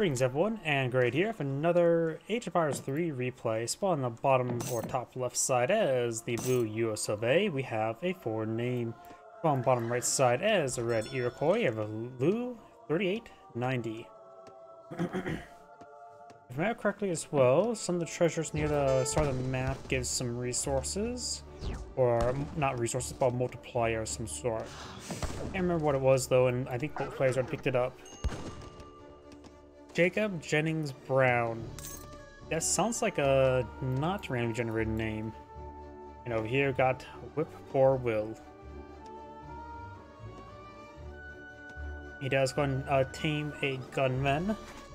Greetings everyone, and Great here for another Age of Empires 3 replay. Spawn on the bottom or top left side as the blue US of A, we have a foreign name. Spawn on the bottom right side as the red Iroquois, you have a Lu 3890. If I remember correctly as well, some of the treasures near the start of the map gives some resources. Or not resources, but multiplier of some sort. I can't remember what it was though, and I think both players already picked it up. Jacob Jennings Brown. That sounds like a not randomly generated name. And over here got Whip Poor Will. He does go and tame a gunman.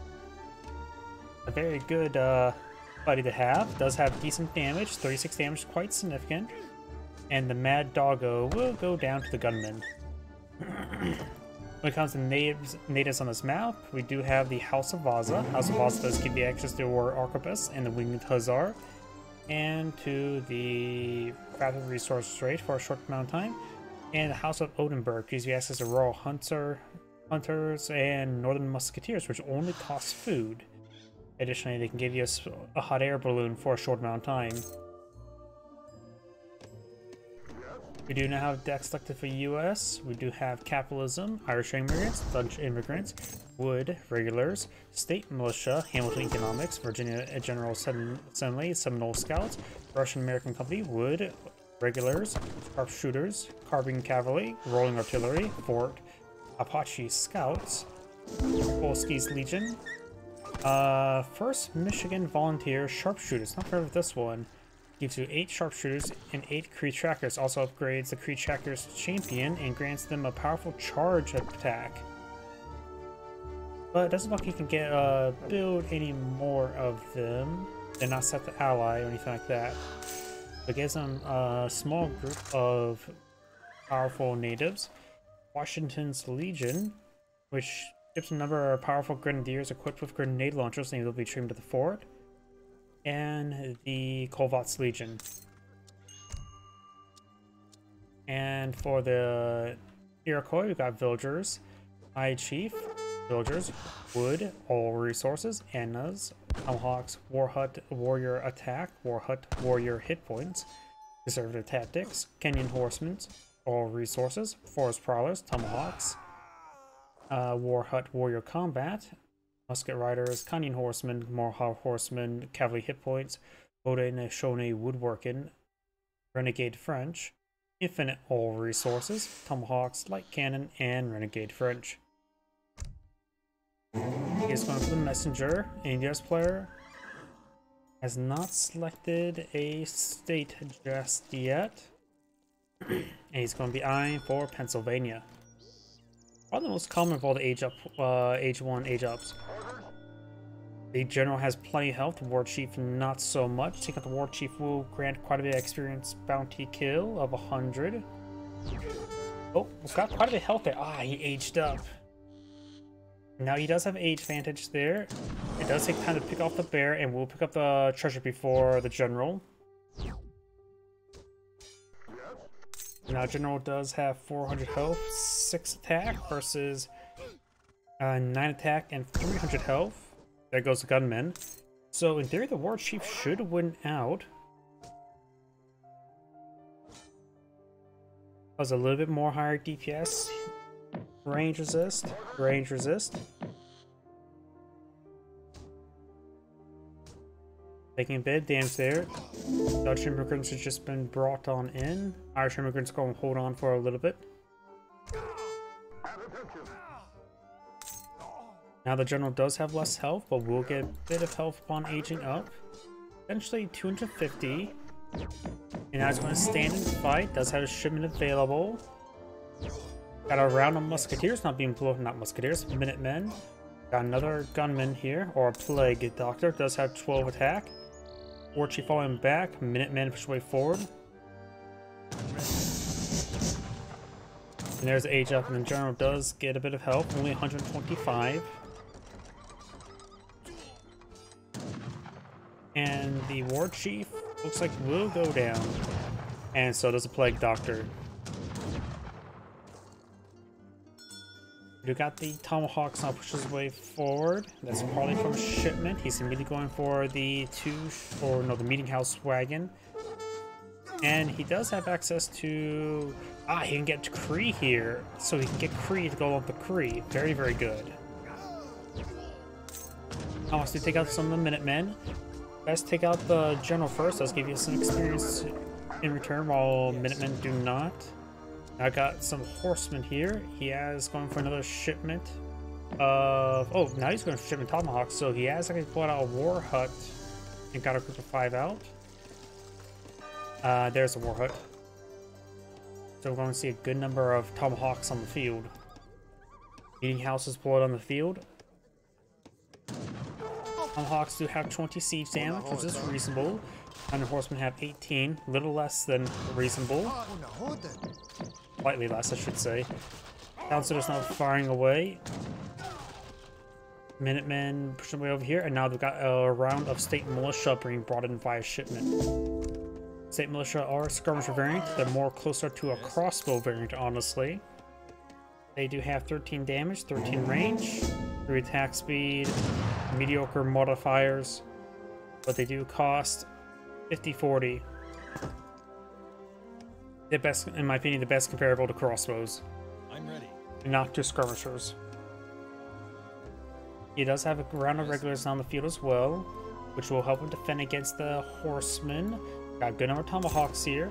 A very good buddy to have. Does have decent damage, 36 damage, quite significant. And the Mad Doggo will go down to the gunman. When it comes to natives on this map, we do have the House of Vaza. House of Vaza does give you access to War Arquebus and the Winged Hussar, and to the Rapid Resource Trade for a short amount of time. And the House of Odenburg gives you access to Royal Hunters and Northern Musketeers, which only cost food. Additionally, they can give you a hot air balloon for a short amount of time. We do now have decks selected for US. We do have Capitalism, Irish Immigrants, Dutch Immigrants, Wood, Regulars, State Militia, Hamilton Economics, Virginia General Assembly, Seminole Scouts, Russian American Company, Wood, Regulars, Sharpshooters, Carbine Cavalry, Rolling Artillery, Fort, Apache Scouts, Polski's Legion, 1st Michigan Volunteer Sharpshooters. Not heard of this one. Gives you 8 sharpshooters and 8 Kree trackers. Also upgrades the Kree trackers champion and grants them a powerful charge attack. But it doesn't look like you can get build any more of them. They're not set to ally or anything like that. It gives them a small group of powerful natives. Washington's Legion, which gives a number of powerful grenadiers equipped with grenade launchers, and they'll be trained to the fort. And the Kolvat's Legion. And for the Iroquois, we've got Villagers, High Chief, Villagers, Wood, All Resources, Annas, Tomahawks, War Hut, Warrior Attack, War Hut, Warrior Hit Points, Conservative Tactics, Kenyan Horsemen, All Resources, Forest Prowlers, Tomahawks, War Hut, Warrior Combat, Musket Riders, Kenyan Horsemen, Mohawk Horsemen, Cavalry Hit Points, Haudenosaunee Woodworking, Renegade French, Infinite All Resources, Tomahawks, Light Cannon, and Renegade French. Here's going for the Messenger. India's player has not selected a state just yet. And he's going to be eyeing for Pennsylvania. Probably the most common of all the age 1 age ups. The general has plenty of health, the war chief not so much. Take out the war chief will grant quite a bit of experience bounty kill of 100. Oh, we've got quite a bit of health there. Ah, he aged up. Now he does have age advantage there. It does take time to pick off the bear, and we'll pick up the treasure before the general. Now, General does have 400 health, 6 attack versus 9 attack and 300 health. There goes the gunman. So, in theory, the war chief should win out. Has a little bit more higher DPS. Range resist. Range resist. Taking a bit of damage there. Dutch immigrants have just been brought on in. Irish immigrants going to hold on for a little bit. Now the general does have less health, but will get a bit of health upon aging up. Eventually 250. And now he's going to stand and fight. Does have a shipment available. Got a round of musketeers not being blown, not musketeers, Minutemen. Got another gunman here, or a plague doctor. Does have 12 attack. War chief falling back, Minutemen push way forward. And there's age up, and the general does get a bit of help, only 125. And the war chief looks like will go down. And so does the plague doctor. We got the Tomahawks now pushes his way forward. That's probably from a shipment. He's immediately going for the the meeting house wagon. And he does have access to... he can get Kree here. So he can get Kree to go on the Kree. Very, very good. I want to take out some of the Minutemen. Best take out the General first. Let's give you some experience in return, while Minutemen do not. I got some horsemen here. He has going for another shipment of... Oh, now he's going for shipment Tomahawks. So he has actually pulled out a war hut and got a group of 5 out. There's a war hut. So we're going to see a good number of Tomahawks on the field. Meeting house is pulled on the field. Tomahawks do have 20 siege damage, which is reasonable. And the horsemen have 18, little less than reasonable. Slightly less, I should say. Downstairs now firing away. Minutemen pushing way over here, and now they've got a round of state militia being brought in via shipment. State militia are skirmisher variant. They're more closer to a crossbow variant, honestly. They do have 13 damage, 13 range, 3 attack speed, mediocre modifiers, but they do cost 50-40. The best, in my opinion, the best comparable to crossbows. I'm ready. And not to skirmishers. He does have a round of regulars on the field as well, which will help him defend against the horsemen. Got a good number of Tomahawks here.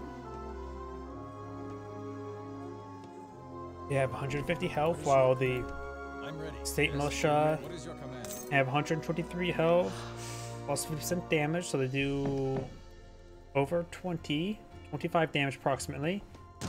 They have 150 health, while the state militia have 123 health, plus 50% damage, so they do over 25 damage approximately.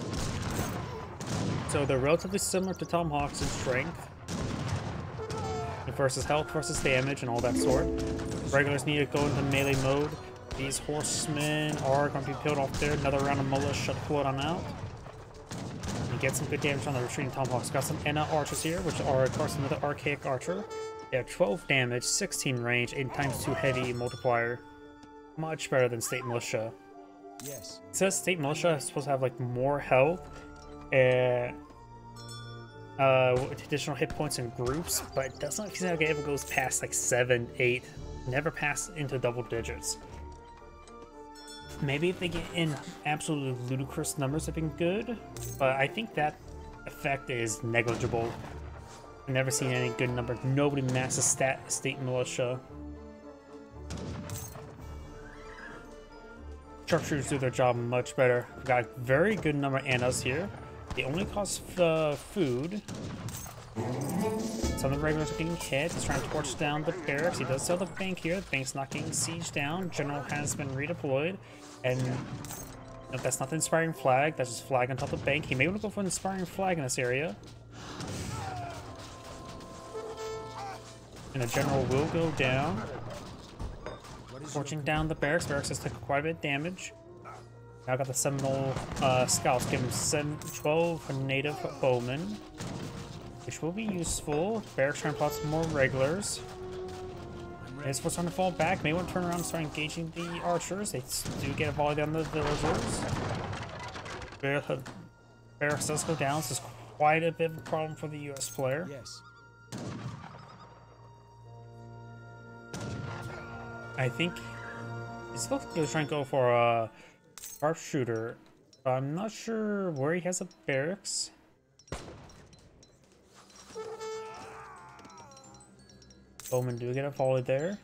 So they're relatively similar to Tomahawks in strength. Versus health versus damage and all that sort. Regulars need to go into melee mode. These horsemen are going to be peeled off there. Another round of militia pull it on out. And get some good damage on the retreating Tomahawks. Got some Enna archers here, which are of course another archaic archer. They have 12 damage, 16 range, 8 times 2 heavy multiplier. Much better than state militia. Yes. It says state militia is supposed to have like more health and additional hit points in groups, but it doesn't seem like it ever goes past like 7, 8. Never pass into double digits. Maybe if they get in absolutely ludicrous numbers, have been good, but I think that effect is negligible. I've never seen any good number. Nobody masses state militia. Sharpshooters do their job much better. We've got a very good number of Annas here. They only cost food. Some of the regulars are getting hit. He's trying to torch down the barracks. He does sell the bank here. The bank's not getting sieged down. General has been redeployed. And no, that's not the inspiring flag. That's just flag on top of the bank. He may want to go for an inspiring flag in this area. And the general will go down. Torching down the barracks. Barracks has taken quite a bit of damage. Now I got the Seminole Scouts, give him 12 native bowmen, which will be useful. Barracks trying to plot some more regulars. His force trying to fall back. May want to turn around and start engaging the archers. They do get a volley down the villagers. Barracks does go down. This is quite a bit of a problem for the US player. Yes. I think he's looking to try and go for a sharpshooter. I'm not sure where he has a barracks. Bowman do get a volley there.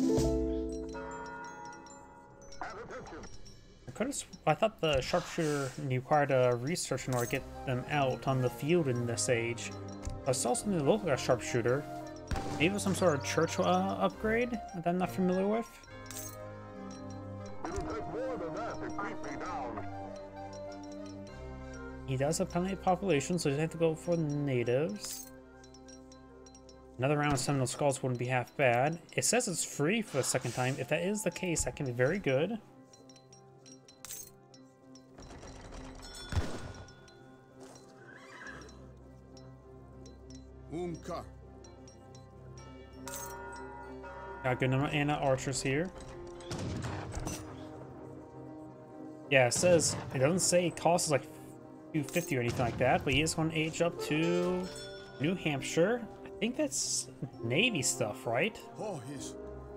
I thought the sharpshooter required a research in order to get them out on the field in this age. I saw something that looked like a sharpshooter. Maybe it was some sort of church upgrade that I'm not familiar with. He does have plenty of population, so he doesn't have to go for the natives. Another round of Seminole Skulls wouldn't be half bad. It says it's free for the second time. If that is the case, that can be very good. Got a good number of Anna archers here. Yeah, it says, it doesn't say it costs like 250 or anything like that, but he is going to age up to New Hampshire. I think that's Navy stuff, right? Oh, yes.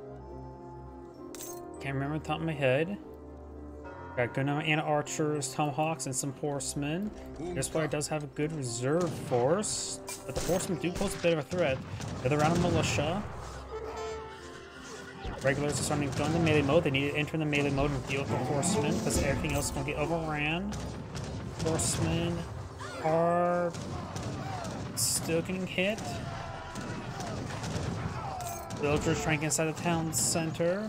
Can't remember the top of my head. Got good number of archers, tomahawks, and some horsemen. This player does have a good reserve force, but the horsemen do pose a bit of a threat. Another round of militia. Regulars are starting to go into melee mode. They need to enter the melee mode and deal with the horsemen because everything else is going to get overran. Horsemen are still getting hit. Villagers trying to get inside the town center.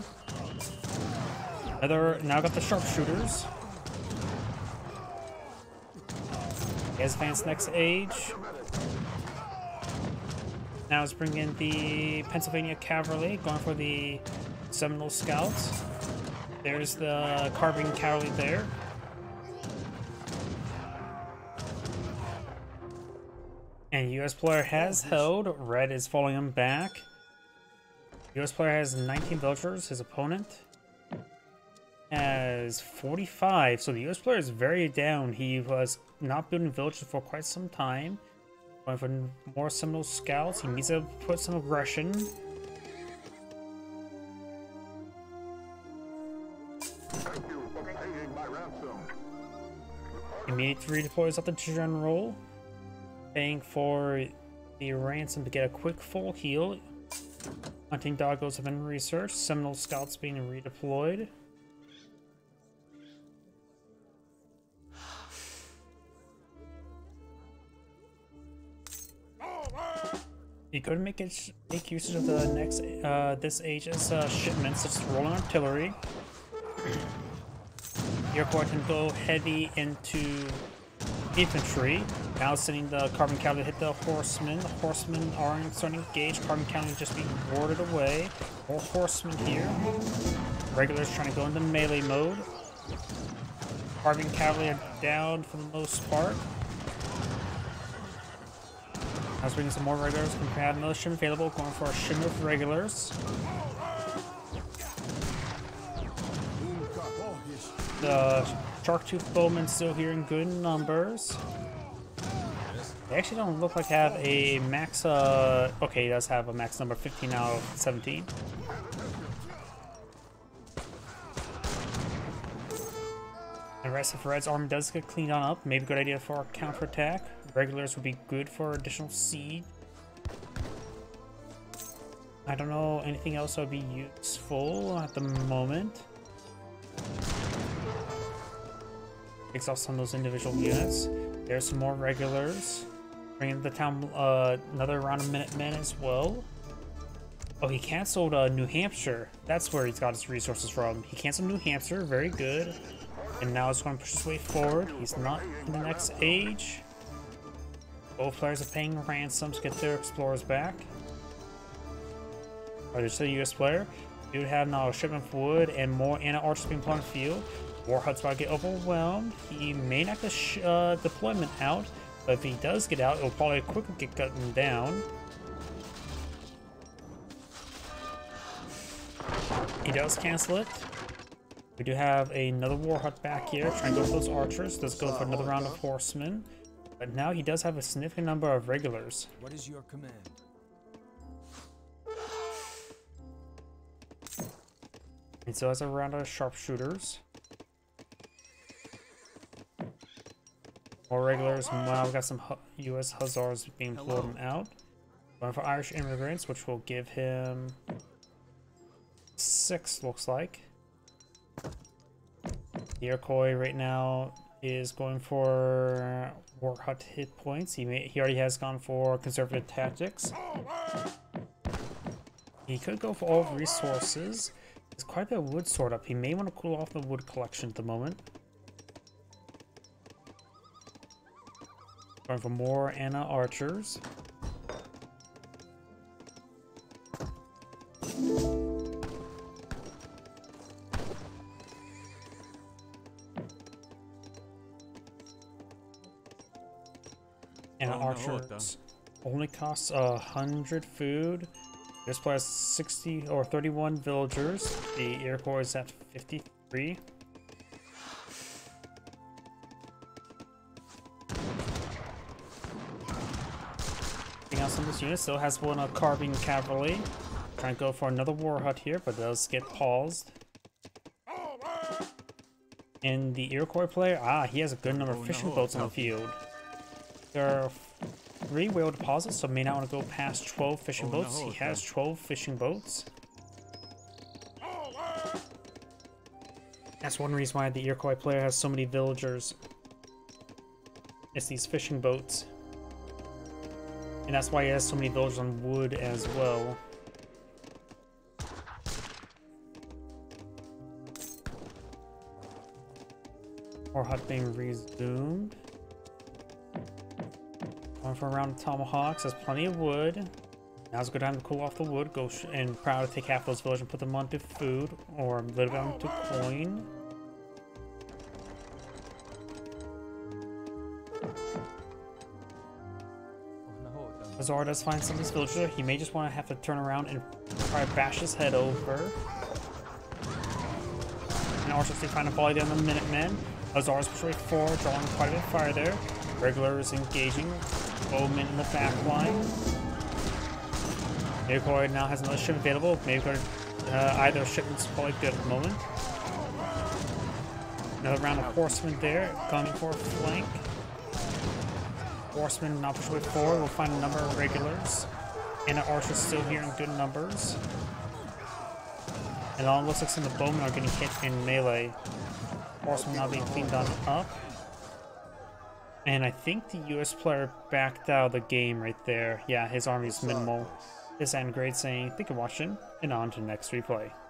Now got the sharpshooters. He advanced next age. Now let's bring in the Pennsylvania Cavalry, going for the Seminole Scouts. There's the Carbine Cavalry there. And US player has held. Red is following him back. US player has 19 villagers. His opponent has 45. So the US player is very down. He was not building villages for quite some time. Going for more Seminole Scouts. He needs to put some aggression. Immediately redeploys up the general, paying for the ransom to get a quick full heal. Hunting doggos have been researched. Seminole Scouts being redeployed. You could make usage of the next this age's shipments, such as rolling artillery. Iroquois can go heavy into infantry. Now sending the Carbine Cavalry to hit the horsemen. The horsemen are starting to engage. Carbine Cavalry just being warded away. More horsemen here. Regulars trying to go into melee mode. Carbine Cavalry are down for the most part. I was bringing some more regulars. We have another shipment available, going for a shipment of regulars. The Sharktooth Bowmen still here in good numbers. They actually don't look like they have a max, okay, he does have a max number 15 out of 17. The rest of Red's army does get cleaned on up. Maybe a good idea for a counterattack. Regulars would be good for additional siege. I don't know anything else that would be useful at the moment. Takes off some of those individual units. There's some more regulars. Bringing the town another round of Minutemen as well. Oh, he canceled New Hampshire. That's where he's got his resources from. He canceled New Hampshire. Very good. And now it's going to push his way forward. He's not in the next age. Both players are paying ransoms to get their explorers back. Are there still a US player? We do have now a shipment of wood and more anti-archers being put on the field. Warhut's about to get overwhelmed. He may not get deployment out, but if he does get out, it'll probably quickly get gotten down. He does cancel it. We do have another Warhut back here, trying to go for those archers. Let's go for another round of horsemen. But now he does have a significant number of regulars. What is your command? And so has a round of sharpshooters. More regulars. Wow, we've got some US Hussars being pulled out. Going for Irish immigrants, which will give him 6, looks like. The Iroquois right now is going for Warhut hit points. He already has gone for conservative tactics. He could go for all resources. There's quite a bit of wood stored up. He may want to cool off the wood collection at the moment. Going for more Anna archers. And archers only costs 100 food. This player has 60 or 31 villagers. The Iroquois is at 53. Japanese unit still has one Carbine Cavalry. Trying to go for another war hut here, but does get paused. And the Iroquois player, he has a good number of fishing boats on the field. There are 3 whale deposits, so may not want to go past 12 fishing boats. He has 12 fishing boats. That's one reason why the Iroquois player has so many villagers. It's these fishing boats. And that's why he has so many villagers on wood as well. War hut being resumed. Going for a round of tomahawks. Has plenty of wood. Now's a good time to cool off the wood. Go and proud to take half those villagers and put them onto food or a little bit onto coin. Azor does find some of his villager. He may just want to have to turn around and try to bash his head over. And also they find a volley down the Minutemen. Azor's push rate 4, drawing quite a bit of fire there. Regulars engaging. Bowman in the back line. Iroquois now has another ship available. Maybe either shipment's probably good at the moment. Another round of horsemen there, coming for a flank. Horsemen now push with 4. We'll find a number of regulars. And the archers still here in good numbers. And all it looks like some of the bowmen are getting hit in melee. Horsemen now being cleaned on up. And I think the US player backed out of the game right there. Yeah, his army is minimal. This is Great saying, thank you for watching, and on to the next replay.